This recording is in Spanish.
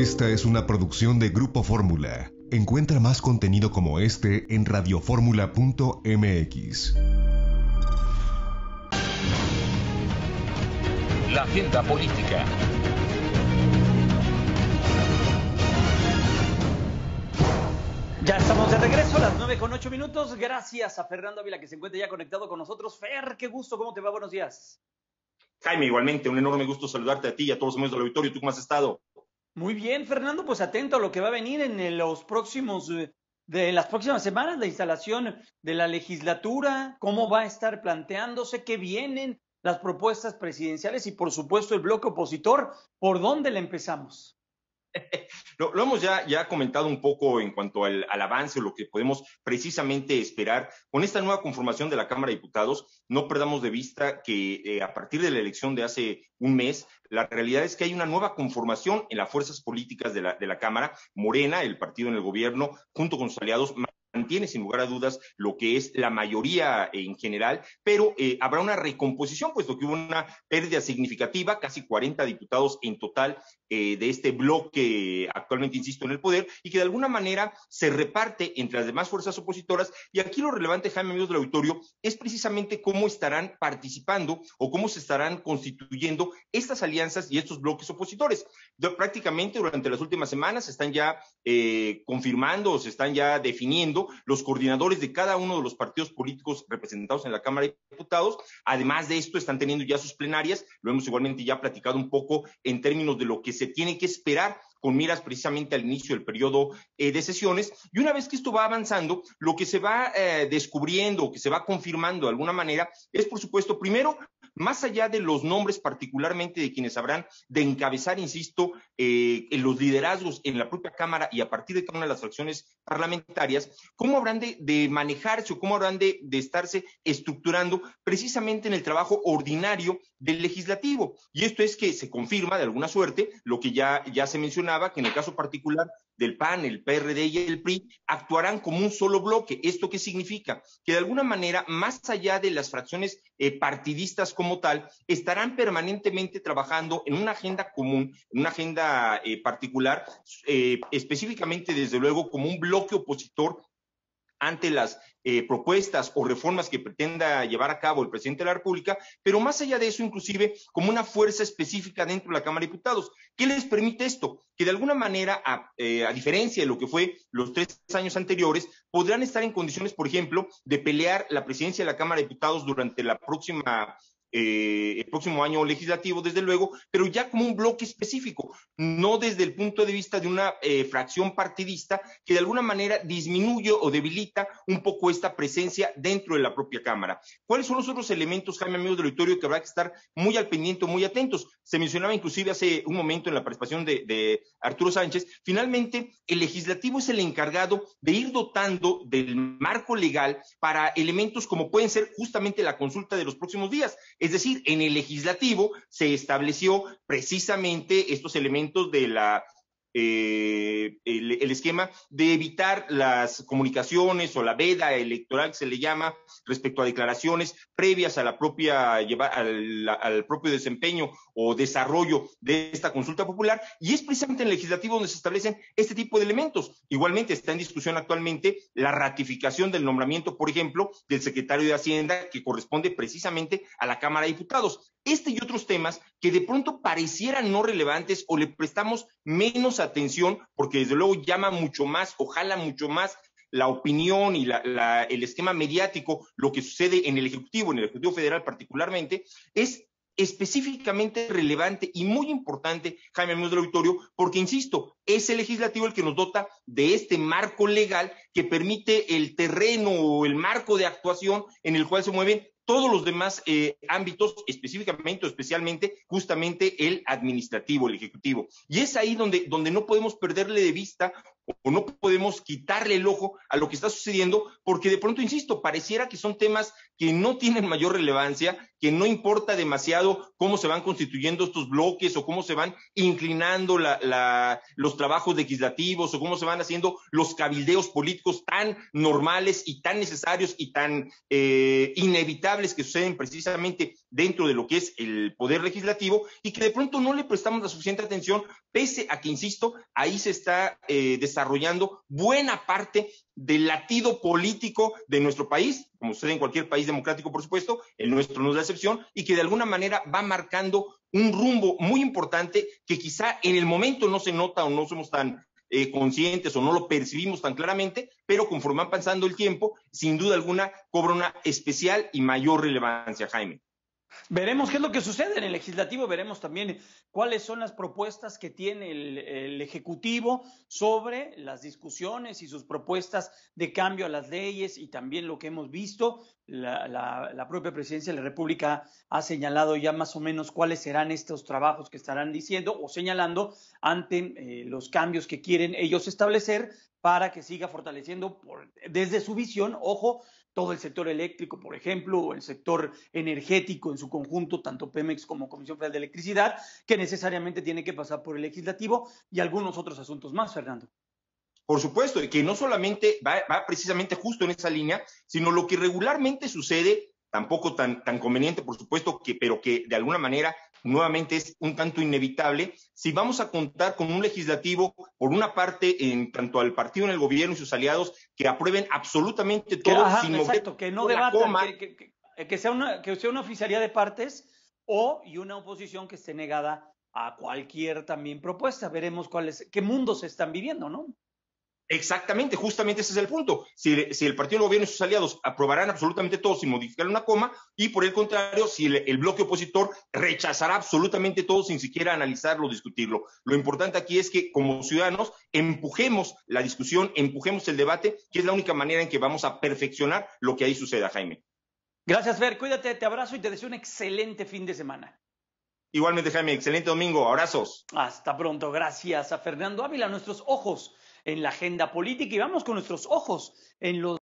Esta es una producción de Grupo Fórmula. Encuentra más contenido como este en radioformula.mx. La agenda política. Ya estamos de regreso a las 9:08. Gracias a Fernando Ávila que se encuentra ya conectado con nosotros. Fer, qué gusto, ¿cómo te va? Buenos días. Jaime, igualmente, un enorme gusto saludarte a ti y a todos los amigos del auditorio. ¿Tú cómo has estado? Muy bien, Fernando, pues atento a lo que va a venir en las próximas semanas, la instalación de la legislatura, cómo va a estar planteándose, qué vienen las propuestas presidenciales y, por supuesto, el bloque opositor. ¿Por dónde le empezamos? Lo hemos ya comentado un poco en cuanto al avance o lo que podemos precisamente esperar con esta nueva conformación de la Cámara de Diputados. No perdamos de vista que a partir de la elección de hace un mes, la realidad es que hay una nueva conformación en las fuerzas políticas de la Cámara. Morena, el partido en el gobierno, junto con sus aliados, mantiene sin lugar a dudas lo que es la mayoría en general, pero habrá una recomposición, puesto que hubo una pérdida significativa, casi 40 diputados en total de este bloque actualmente, insisto, en el poder, y que de alguna manera se reparte entre las demás fuerzas opositoras. Y aquí lo relevante, Jaime, amigos del auditorio, es precisamente cómo estarán participando o cómo se estarán constituyendo estas alianzas y estos bloques opositores. Prácticamente durante las últimas semanas se están ya confirmando o se están ya definiendo los coordinadores de cada uno de los partidos políticos representados en la Cámara de Diputados. Además de esto, están teniendo ya sus plenarias. Lo hemos igualmente ya platicado un poco en términos de lo que se tiene que esperar con miras precisamente al inicio del periodo de sesiones. Y una vez que esto va avanzando, lo que se va descubriendo, que se va confirmando de alguna manera, es, por supuesto, primero, más allá de los nombres particularmente de quienes habrán de encabezar, insisto, en los liderazgos en la propia Cámara y a partir de cada una de las fracciones parlamentarias, cómo habrán de manejarse o cómo habrán de estarse estructurando precisamente en el trabajo ordinario del legislativo. Y esto es que se confirma de alguna suerte lo que ya se mencionaba, que en el caso particular del PAN, el PRD y el PRI actuarán como un solo bloque. ¿Esto qué significa? Que de alguna manera, más allá de las fracciones partidistas como tal, estarán permanentemente trabajando en una agenda común, en una agenda particular, específicamente, desde luego, como un bloque opositor ante las propuestas o reformas que pretenda llevar a cabo el presidente de la República, pero más allá de eso, inclusive, como una fuerza específica dentro de la Cámara de Diputados. ¿Qué les permite esto? Que de alguna manera, a diferencia de lo que fue los 3 años anteriores, podrán estar en condiciones, por ejemplo, de pelear la presidencia de la Cámara de Diputados durante el próximo año legislativo, desde luego, pero ya como un bloque específico, no desde el punto de vista de una fracción partidista que de alguna manera disminuye o debilita un poco esta presencia dentro de la propia Cámara. ¿Cuáles son los otros elementos, Jaime, amigos del auditorio, que habrá que estar muy al pendiente, muy atentos? Se mencionaba inclusive hace un momento en la participación de Arturo Sánchez. Finalmente, el legislativo es el encargado de ir dotando del marco legal para elementos como pueden ser justamente la consulta de los próximos días. Es decir, en el legislativo se estableció precisamente estos elementos de el esquema de evitar las comunicaciones o la veda electoral que se le llama respecto a declaraciones previas a la propia al propio desempeño o desarrollo de esta consulta popular, y es precisamente en el legislativo donde se establecen este tipo de elementos. Igualmente está en discusión actualmente la ratificación del nombramiento, por ejemplo, del secretario de Hacienda, que corresponde precisamente a la Cámara de Diputados. Este y otros temas que de pronto parecieran no relevantes o le prestamos menos atención, porque desde luego llama mucho más o jala mucho más la opinión y el esquema mediático, lo que sucede en el Ejecutivo Federal particularmente, es específicamente relevante y muy importante, Jaime, amigos del auditorio, porque, insisto, es el legislativo el que nos dota de este marco legal que permite el terreno o el marco de actuación en el cual se mueven todos los demás ámbitos, específicamente o especialmente justamente el administrativo, el ejecutivo. Y es ahí donde no podemos perderle de vista o no podemos quitarle el ojo a lo que está sucediendo, porque de pronto, insisto, pareciera que son temas que no tienen mayor relevancia, que no importa demasiado cómo se van constituyendo estos bloques o cómo se van inclinando los trabajos legislativos o cómo se van haciendo los cabildeos políticos tan normales y tan necesarios y tan inevitables que suceden precisamente dentro de lo que es el poder legislativo, y que de pronto no le prestamos la suficiente atención, pese a que, insisto, ahí se está desarrollando buena parte del latido político de nuestro país, como sucede en cualquier país democrático, por supuesto, el nuestro no es la excepción, y que de alguna manera va marcando un rumbo muy importante que quizá en el momento no se nota o no somos tan conscientes o no lo percibimos tan claramente, pero conforme va pasando el tiempo, sin duda alguna cobra una especial y mayor relevancia, Jaime. Veremos qué es lo que sucede en el legislativo, veremos también cuáles son las propuestas que tiene el Ejecutivo sobre las discusiones y sus propuestas de cambio a las leyes, y también lo que hemos visto, la propia Presidencia de la República ha señalado ya más o menos cuáles serán estos trabajos que estarán diciendo o señalando ante los cambios que quieren ellos establecer para que siga fortaleciendo desde su visión, ojo, todo el sector eléctrico, por ejemplo, o el sector energético en su conjunto, tanto Pemex como Comisión Federal de Electricidad, que necesariamente tiene que pasar por el legislativo, y algunos otros asuntos más, Fernando. Por supuesto, y que no solamente va precisamente justo en esa línea, sino lo que regularmente sucede, tampoco tan conveniente, por supuesto, pero que de alguna manera nuevamente es un tanto inevitable, si vamos a contar con un legislativo, por una parte, en tanto al partido en el gobierno y sus aliados, que aprueben absolutamente todo, sin exacto, que no debatan, que sea una oficialía de partes y una oposición que esté negada a cualquier también propuesta. Veremos qué mundos se están viviendo, ¿no? Exactamente, justamente ese es el punto. Si el partido del gobierno y sus aliados aprobarán absolutamente todo sin modificar una coma, y por el contrario, si el bloque opositor rechazará absolutamente todo sin siquiera analizarlo o discutirlo. Lo importante aquí es que como ciudadanos empujemos la discusión, empujemos el debate, que es la única manera en que vamos a perfeccionar lo que ahí suceda, Jaime. Gracias, Fer. Cuídate, te abrazo y te deseo un excelente fin de semana. Igualmente, Jaime, excelente domingo. Abrazos. Hasta pronto. Gracias a Fernando Ávila, nuestros ojos en la agenda política, y vamos con nuestros ojos en los